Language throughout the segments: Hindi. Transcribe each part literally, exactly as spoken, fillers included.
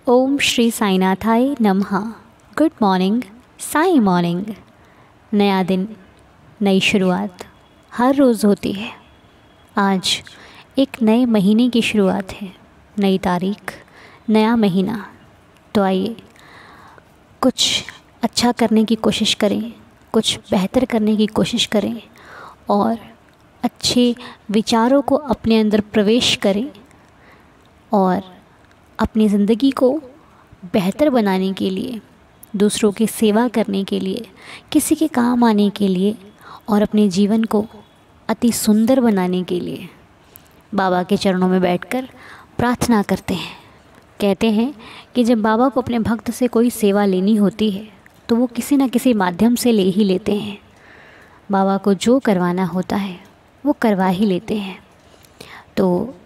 ओम श्री साईनाथाय नमः। Good morning, Sai morning. नया दिन, नई शुरुआत हर रोज़ होती है। आज एक नए महीने की शुरुआत है, नई तारीख, नया महीना। तो आइए कुछ अच्छा करने की कोशिश करें, कुछ बेहतर करने की कोशिश करें और अच्छे विचारों को अपने अंदर प्रवेश करें और अपनी ज़िंदगी को बेहतर बनाने के लिए, दूसरों की सेवा करने के लिए, किसी के काम आने के लिए और अपने जीवन को अति सुंदर बनाने के लिए बाबा के चरणों में बैठकर प्रार्थना करते हैं। कहते हैं कि जब बाबा को अपने भक्त से कोई सेवा लेनी होती है तो वो किसी न किसी माध्यम से ले ही लेते हैं। बाबा को जो करवाना होता है वो करवा ही लेते हैं। तो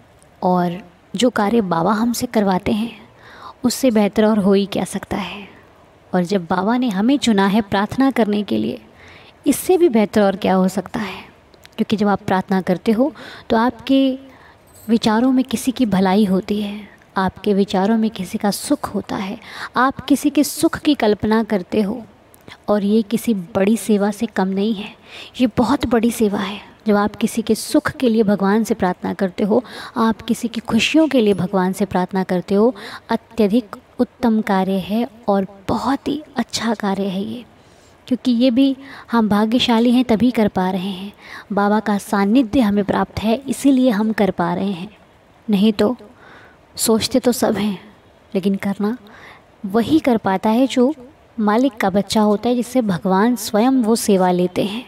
और जो कार्य बाबा हमसे करवाते हैं उससे बेहतर और हो ही क्या सकता है। और जब बाबा ने हमें चुना है प्रार्थना करने के लिए, इससे भी बेहतर और क्या हो सकता है। क्योंकि जब आप प्रार्थना करते हो तो आपके विचारों में किसी की भलाई होती है, आपके विचारों में किसी का सुख होता है, आप किसी के सुख की कल्पना करते हो। और ये किसी बड़ी सेवा से कम नहीं है, ये बहुत बड़ी सेवा है। जब आप किसी के सुख के लिए भगवान से प्रार्थना करते हो, आप किसी की खुशियों के लिए भगवान से प्रार्थना करते हो, अत्यधिक उत्तम कार्य है और बहुत ही अच्छा कार्य है ये। क्योंकि ये भी हम भाग्यशाली हैं तभी कर पा रहे हैं। बाबा का सानिध्य हमें प्राप्त है, इसीलिए हम कर पा रहे हैं। नहीं तो सोचते तो सब हैं, लेकिन करना वही कर पाता है जो मालिक का बच्चा होता है, जिससे भगवान स्वयं वो सेवा लेते हैं।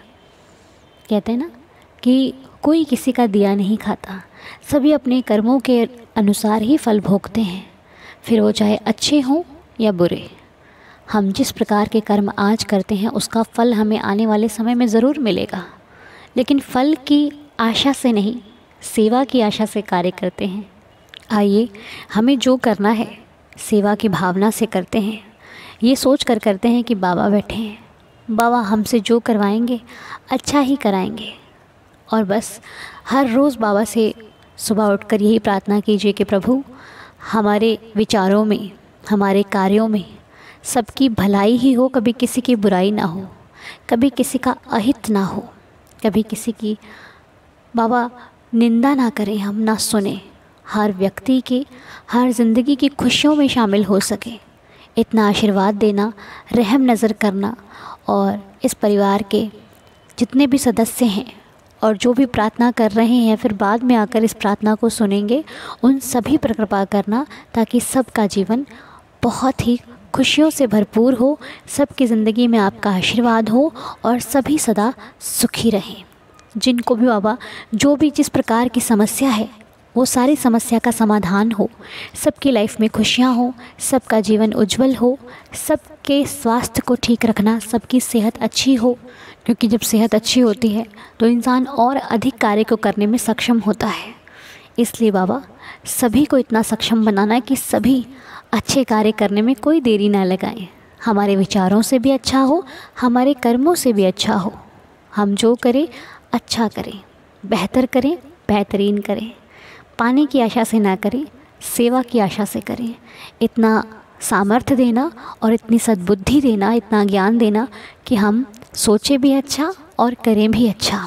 कहते हैं ना कि कोई किसी का दिया नहीं खाता, सभी अपने कर्मों के अनुसार ही फल भोगते हैं, फिर वो चाहे अच्छे हों या बुरे। हम जिस प्रकार के कर्म आज करते हैं उसका फल हमें आने वाले समय में ज़रूर मिलेगा, लेकिन फल की आशा से नहीं, सेवा की आशा से कार्य करते हैं। आइए हमें जो करना है सेवा की भावना से करते हैं, ये सोच कर करते हैं कि बाबा बैठे हैं, बाबा हमसे जो करवाएंगे अच्छा ही कराएंगे। और बस हर रोज़ बाबा से सुबह उठकर यही प्रार्थना कीजिए कि प्रभु हमारे विचारों में, हमारे कार्यों में सबकी भलाई ही हो, कभी किसी की बुराई ना हो, कभी किसी का अहित ना हो, कभी किसी की बाबा निंदा ना करें, हम ना सुने। हर व्यक्ति के, हर ज़िंदगी की खुशियों में शामिल हो सके, इतना आशीर्वाद देना, रहम नज़र करना। और इस परिवार के जितने भी सदस्य हैं और जो भी प्रार्थना कर रहे हैं, फिर बाद में आकर इस प्रार्थना को सुनेंगे, उन सभी पर कृपा करना, ताकि सबका जीवन बहुत ही खुशियों से भरपूर हो, सबकी ज़िंदगी में आपका आशीर्वाद हो और सभी सदा सुखी रहें। जिनको भी बाबा जो भी जिस प्रकार की समस्या है वो सारी समस्या का समाधान हो, सबकी लाइफ में खुशियाँ हो, सबका जीवन उज्जवल हो, सबके स्वास्थ्य को ठीक रखना, सबकी सेहत अच्छी हो। क्योंकि जब सेहत अच्छी होती है तो इंसान और अधिक कार्य को करने में सक्षम होता है। इसलिए बाबा सभी को इतना सक्षम बनाना है कि सभी अच्छे कार्य करने में कोई देरी ना लगाएं। हमारे विचारों से भी अच्छा हो, हमारे कर्मों से भी अच्छा हो। हम जो करें अच्छा करें, बेहतर करें, बेहतरीन करें। पाने की आशा से ना करें, सेवा की आशा से करें। इतना सामर्थ्य देना और इतनी सद्बुद्धि देना, इतना ज्ञान देना कि हम सोचें भी अच्छा और करें भी अच्छा।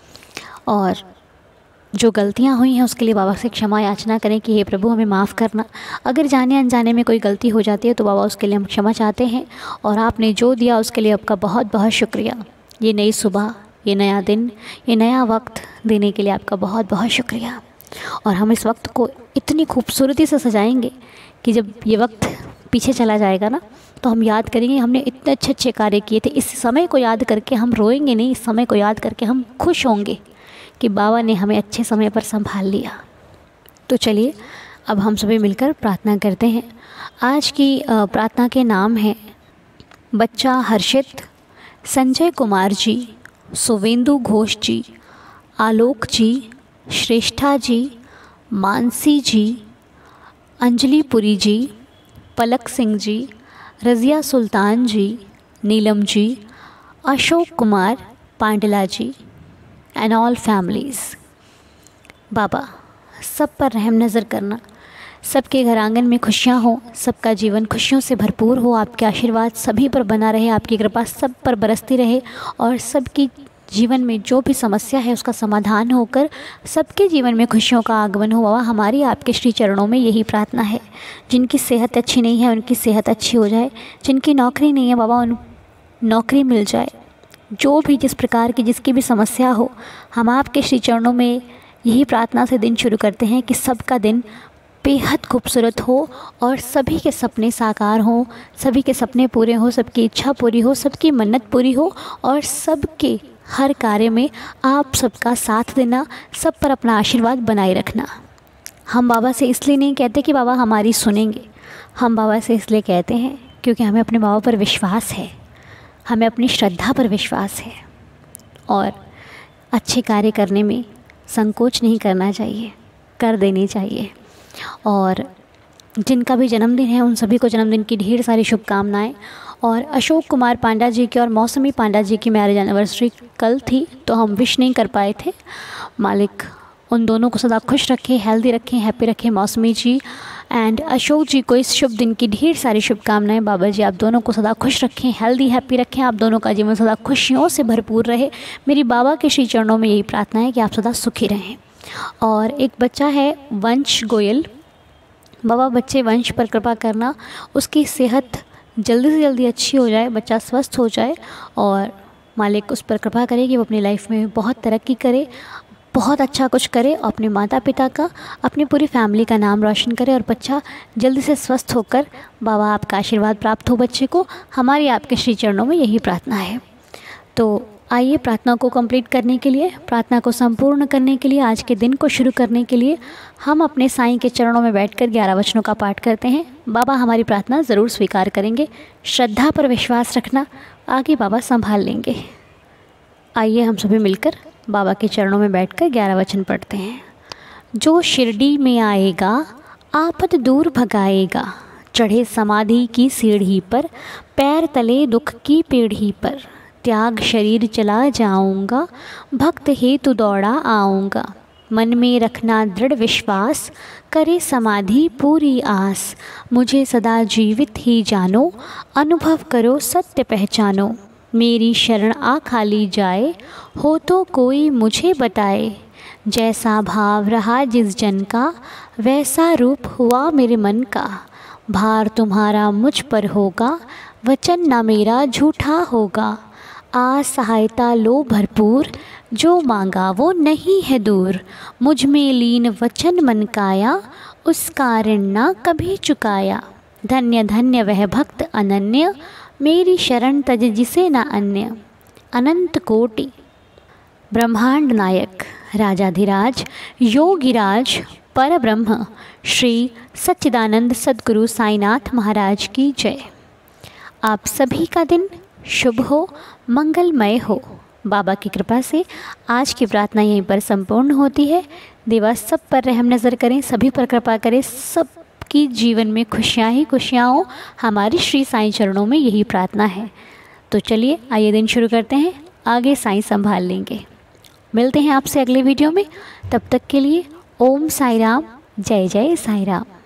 और जो गलतियां हुई हैं उसके लिए बाबा से क्षमा याचना करें कि हे प्रभु हमें माफ़ करना। अगर जाने अनजाने में कोई गलती हो जाती है तो बाबा उसके लिए हम क्षमा चाहते हैं। और आपने जो दिया उसके लिए आपका बहुत बहुत शुक्रिया। ये नई सुबह, ये नया दिन, ये नया वक्त देने के लिए आपका बहुत बहुत शुक्रिया। और हम इस वक्त को इतनी खूबसूरती से सजाएंगे कि जब ये वक्त पीछे चला जाएगा ना, तो हम याद करेंगे हमने इतने अच्छे अच्छे कार्य किए थे। इस समय को याद करके हम रोएंगे नहीं, इस समय को याद करके हम खुश होंगे कि बाबा ने हमें अच्छे समय पर संभाल लिया। तो चलिए अब हम सभी मिलकर प्रार्थना करते हैं। आज की प्रार्थना के नाम हैं बच्चा Harshit, Sanjay Kumar ji, Suvendu Ghosh ji, Alok ji, Shreshtha ji, Mansi ji, Anjali Puri ji, Palak Singh ji, Razia Sultan ji, Neelam ji, Ashok Kumar Pandla ji and all families. बाबा सब पर रहम नज़र करना, सबके घर आंगन में खुशियाँ हो, सबका जीवन खुशियों से भरपूर हो, आपके आशीर्वाद सभी पर बना रहे, आपकी कृपा सब पर बरसती रहे और सबकी जीवन में जो भी समस्या है उसका समाधान होकर सबके जीवन में खुशियों का आगमन हो। बाबा हमारी आपके श्री चरणों में यही प्रार्थना है। जिनकी सेहत अच्छी नहीं है उनकी सेहत अच्छी हो जाए, जिनकी नौकरी नहीं है बाबा उन नौकरी मिल जाए, जो भी जिस प्रकार की जिसकी भी समस्या हो, हम आपके श्री चरणों में यही प्रार्थना से दिन शुरू करते हैं कि सबका दिन बेहद खूबसूरत हो और सभी के सपने साकार हों, सभी के सपने पूरे हों, सबकी इच्छा पूरी हो, सबकी मन्नत पूरी हो और सबके हर कार्य में आप सबका साथ देना, सब पर अपना आशीर्वाद बनाए रखना। हम बाबा से इसलिए नहीं कहते कि बाबा हमारी सुनेंगे, हम बाबा से इसलिए कहते हैं क्योंकि हमें अपने बाबा पर विश्वास है, हमें अपनी श्रद्धा पर विश्वास है और अच्छे कार्य करने में संकोच नहीं करना चाहिए, कर देनी चाहिए। और जिनका भी जन्मदिन है उन सभी को जन्मदिन की ढेर सारी शुभकामनाएं। और अशोक कुमार पांडा जी की और मौसमी पांडा जी की मैरिज एनिवर्सरी कल थी तो हम विश नहीं कर पाए थे। मालिक उन दोनों को सदा खुश रखें, हेल्दी रखें, हैप्पी रखें। मौसमी जी एंड अशोक जी को इस शुभ दिन की ढेर सारी शुभकामनाएं। बाबा जी आप दोनों को सदा खुश रखें, हेल्दी हैप्पी रखें, आप दोनों का जीवन सदा खुशियों से भरपूर रहे। मेरी बाबा के श्री चरणों में यही प्रार्थना है कि आप सदा सुखी रहें। और एक बच्चा है वंश गोयल, बाबा बच्चे वंश पर कृपा करना, उसकी सेहत जल्दी से जल्दी अच्छी हो जाए, बच्चा स्वस्थ हो जाए और मालिक उस पर कृपा करे कि वो अपनी लाइफ में बहुत तरक्की करे, बहुत अच्छा कुछ करे, अपने माता पिता का, अपनी पूरी फैमिली का नाम रोशन करे और बच्चा जल्दी से स्वस्थ होकर बाबा आपका आशीर्वाद प्राप्त हो बच्चे को। हमारी आपके श्री चरणों में यही प्रार्थना है। तो आइए प्रार्थना को कंप्लीट करने के लिए, प्रार्थना को संपूर्ण करने के लिए, आज के दिन को शुरू करने के लिए हम अपने साईं के चरणों में बैठकर ग्यारह वचनों का पाठ करते हैं। बाबा हमारी प्रार्थना ज़रूर स्वीकार करेंगे, श्रद्धा पर विश्वास रखना, आगे बाबा संभाल लेंगे। आइए हम सभी मिलकर बाबा के चरणों में बैठकर ग्यारह वचन पढ़ते हैं। जो शिरडी में आएगा आफत दूर भगाएगा, चढ़े समाधि की सीढ़ी पर, पैर तले दुख की पीढ़ी पर, त्याग शरीर चला जाऊंगा, भक्त हेतु दौड़ा आऊँगा, मन में रखना दृढ़ विश्वास, करे समाधि पूरी आस, मुझे सदा जीवित ही जानो, अनुभव करो सत्य पहचानो, मेरी शरण आ खाली जाए, हो तो कोई मुझे बताए, जैसा भाव रहा जिस जन का, वैसा रूप हुआ मेरे मन का, भार तुम्हारा मुझ पर होगा, वचन ना मेरा झूठा होगा, आज सहायता लो भरपूर, जो मांगा वो नहीं है दूर, मुझ में लीन वचन मन काया, उसका ऋण ना कभी चुकाया, धन्य धन्य वह भक्त अनन्य, मेरी शरण तज जिसे न अन्य, अनंत कोटि ब्रह्मांड नायक राजाधिराज योगिराज परब्रह्म श्री सच्चिदानंद सद्गुरु साईनाथ महाराज की जय। आप सभी का दिन शुभ हो, मंगलमय हो। बाबा की कृपा से आज की प्रार्थना यहीं पर संपूर्ण होती है। देवा सब पर रहम नज़र करें, सभी पर कृपा करें, सबकी जीवन में खुशियाँ ही खुशियाँ हो। हमारी श्री साईं चरणों में यही प्रार्थना है। तो चलिए आइए दिन शुरू करते हैं, आगे साईं संभाल लेंगे। मिलते हैं आपसे अगले वीडियो में, तब तक के लिए ओम साई राम, जय जय साई राम।